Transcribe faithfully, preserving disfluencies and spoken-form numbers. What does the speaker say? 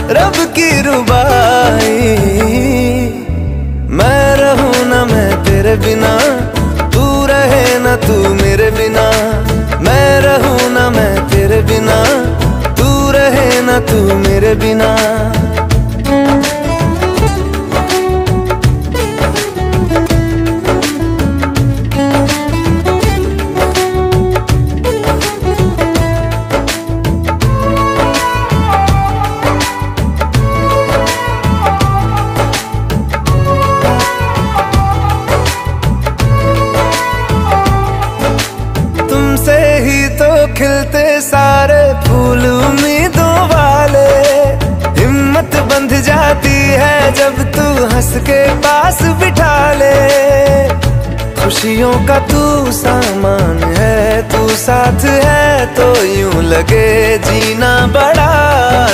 रब की रुबाई। मैं रहूं ना मैं तेरे बिना, तू रहे ना तू मेरे बिना। मैं रहूं ना मैं तेरे बिना, तू रहे ना तू मेरे बिना। तुमसे ही तो खिलते सारे फूल उम्मीदों वाले। हिम्मत बंध जाती है जब तू हंस के पास बिठा ले। खुशियों का तू सामान है, तू साथ है तो यूं लगे जीना बड़ा